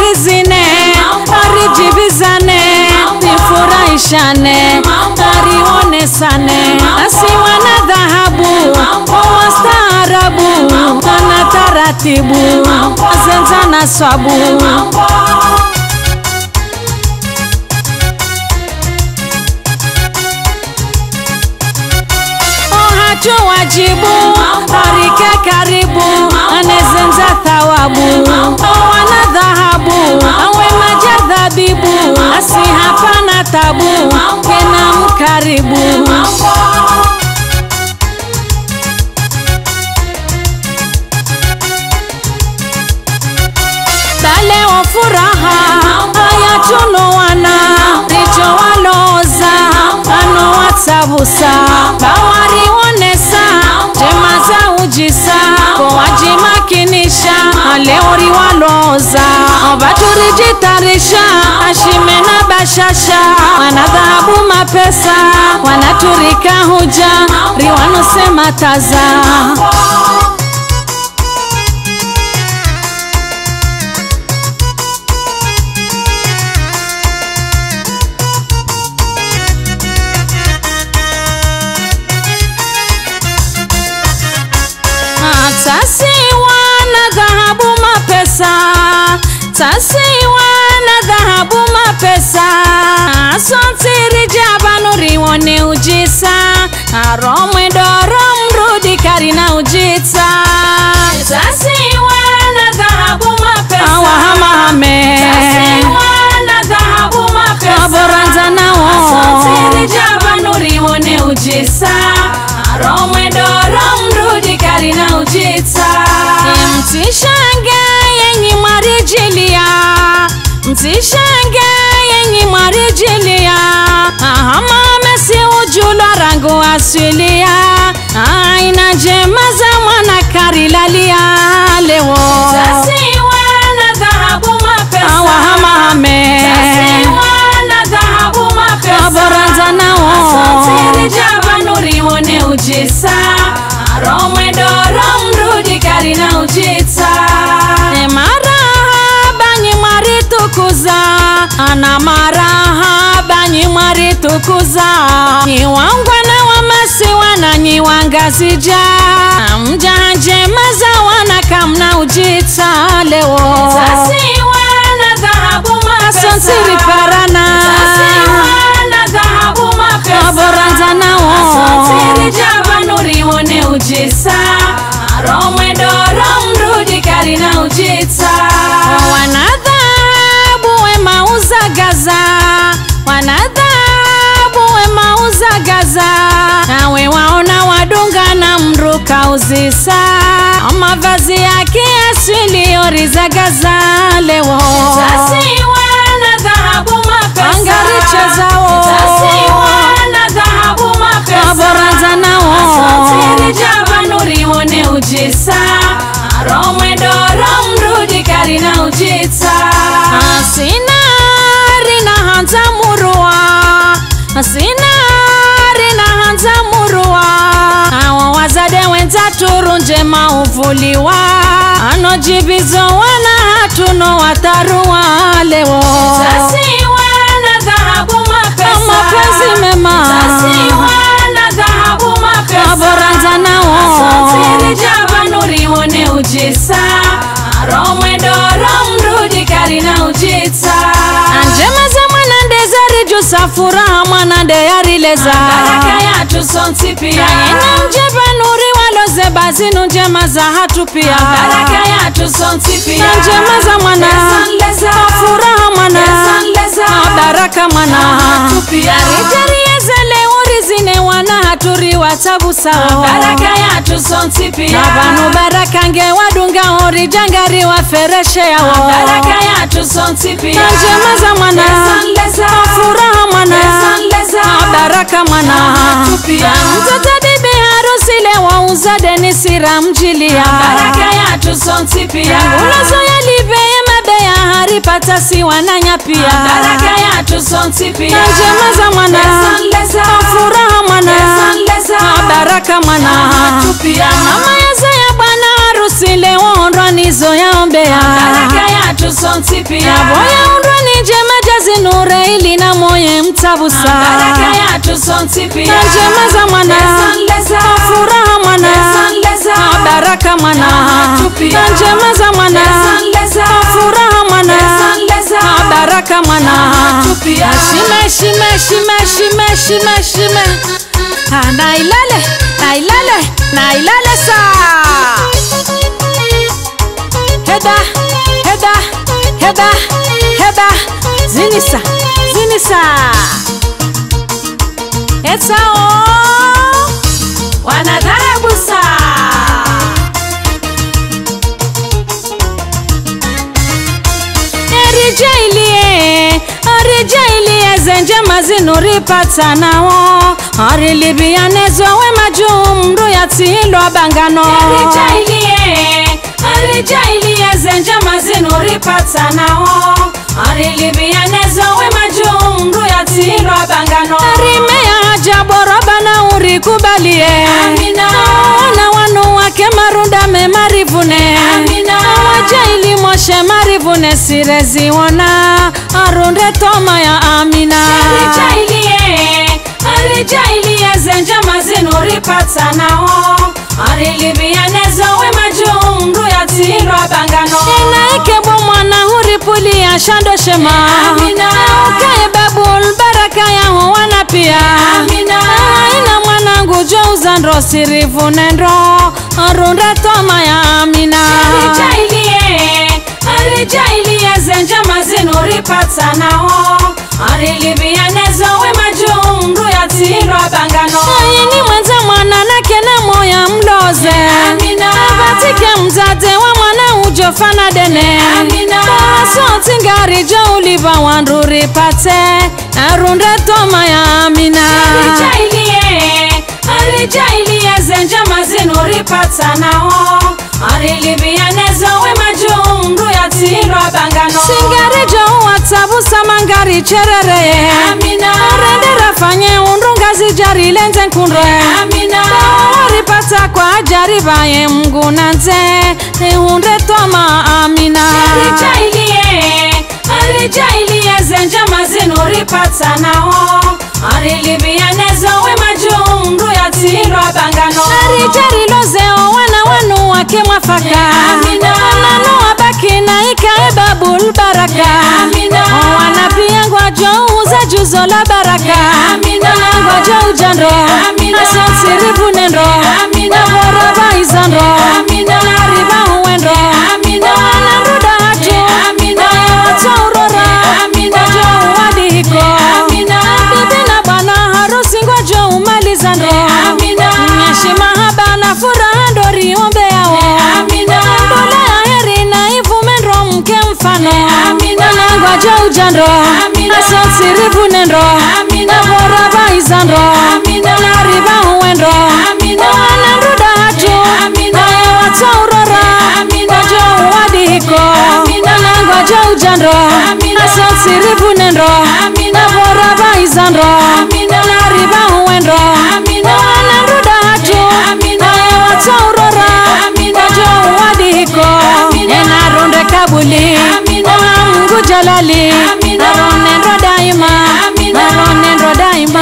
arizine arijibizane nifurahishane arionesane asiwa na dhahabu wastaarabu na taratibu zenza na swabu wajibu tarike karibu anezenza thawabu wana dhahabu awe majadhabibu asi hapana tabu kena mkaribu dale wa furaha haya tuno wana richo waloza ano watabusa bawari jemaza ujisa kwa wajimakinisha aleori waloza obaturi jitarisha ashime na bashasha wanadhahabu mapesa wanaturika huja riwano sema taza Tasiwa na dhahabu mapesa Sontiri jabanu riwone ujisa Aromwe doro mrudi karina ujita Tasiwa na dhahabu mapesa Awahamahame Tasiwa na dhahabu mapesa Aboranza nao Sontiri jabanu riwone ujisa Aromwe doro mrudi karina ujita Mtishange yenyi marijilia Mtishange yenyi marijilia Ahama mesi ujula rangu asilia Aina jema za mwana karilalia lewo Tasiwa na dhahabu mapesa Awahamahame Tasiwa na dhahabu mapesa Aboranza nao Asantiri jabanu riwone ujisa Aromwe doro mrudi karina ujita Ana marahaba nyi maritukuza Nyi wangwana wa masiwa na nyi wangazija Mjanje maza wana kamna ujita lewo Tasiwa na dhahabu mapesa Asantiri parana Tasiwa na dhahabu mapesa Aboranza nao Asantiri jabanu riwone ujisa Aromwe doro mrudi karina ujita Gaza wanadhabu wema uza Gaza nawe waona wadunga na mruka uzisa mavazi yake asili oriza Gaza lewo Tasiwa na dhahabu mapesa Angaricha zao Tasiwa na dhahabu mapesa Aboranza nao Asantiri jabanu riwone ujisa Aromwe doro mrudi karina ujita Asina hanza murua Sinari na hanza murua Awa wazade wenza turunje mauvuliwa Ano jibizo wana hatuno watarua lewo Tasiwa na dhahabu mapesa Mapenzi mema Tasiwa na dhahabu mapesa Aboranza nao Asantiri jabanu riwone ujisa Aromwe doro mrudi karina ujita Anjema za Safura mwanande yarileza Baraka ya tusonti pia Ina mjeba nuri waloze bazinu njema za hatu pia Baraka ya tusonti pia Njema za mwana Safura mwana Baraka mwana Rijari ezele urizine wana haturi watabu sawa Baraka ya tusonti pia Nabanu baraka nge wadunga ori jangari wa fereshe yawo Baraka ya tusonti pia Njema za mwana Safura Baraka mwana Mtoto bibi harusi lewa uzade nisira mjilia Baraka ya tusonti pia Ulozo ya libe ya mabeya haripata siwa na nyapia Baraka ya tusonti pia Njema za mwana Furaha mwana Baraka mwana Mama ya zaya bwana harusi lewa ondwa nizo ya ombea Baraka ya tusonti tusonti pia boya undwani jema jazi nure ili na moye mtabusa baraka ya tusonti pia jema za mwana furaha mwana baraka mwana jema za mwana furaha mwana baraka mwana shime shime shime shime shime shime nailale nailale nailale sa heda heda heda heda zinisa zinisa etao wanadharabusa Arijailie zenje mazinuri patanao Arilibianezo we majumru ya tilo bangano Arijailie zenje mazinuri patanao Arilibianezo we majumru ya tilo bangano Arimea ajaboroba na urikubalie Amina na wanu wake marunda me marivune Amina wajaili moshe marivune sirezi wana arunde toma ya Amina Arijailie zenje mazinuri patanao Arilibianezo we majumru ya tilo bangano Inaikebo mwana huripuli ya shando shema Amina ukaye babul baraka ya huwana pia Amina ina mwanangu jo uzandro sirivu nendro arunde toma ya Amina Arijailie zenje mazinuri patanao Arilibianezo we majumru ya tilo bangano Ayini mwenza mwana na kena moya mloze Amina Abatike mzade wa mwana ujofana dene Amina Basoti ngari jo uliva wandruri pate arunde toma ya Amina Arijailie zenje mazinuri patanao Arilibianezo we majumru ya tilo bangano Singari jo watabusa mangari cherere Amina Rendera fanye undungazi jari lenze nkundre Amina Waripata kwa jari baye mgunanze Neunde toma Amina Arijailie zenje mazinuri patanao Arilibianezo we majumru ya tilo bangano Arijari lozeo wana wanu wake mwafaka Amina Nanu wabaki na ikae babul baraka Amina Wana pia ngwajo uza juzo la baraka Amina Ngwajo ujandro Amina Asonsirivu nendro Amina Boraba izandro Amina Riba huendro Amina Nanruda hatu Amina Wata urora Amina Jo wadihiko Amina Bibi na bana harusi ngwajo umalizandro Amina Nyeshima haba na furaha ndori ombe yao Amina Ndola ya heri na ifumendro mke mfano Amina Ngwajo ujandro Amina Asonsirivu nendro Amina Boraba izandro Amina Riba huendro Amina Nanruda hatu Amina Wata urora Amina Jo wadihiko Amina Ngwajo ujandro Amina Asonsirivu nendro Amina Boraba izandro Amina Riba huendro Amina Nanruda hatu Amina Wata urora Amina Jo wadihiko Enarunde kabuli Amina Mungu jalali Aronendro daima Aronendro daima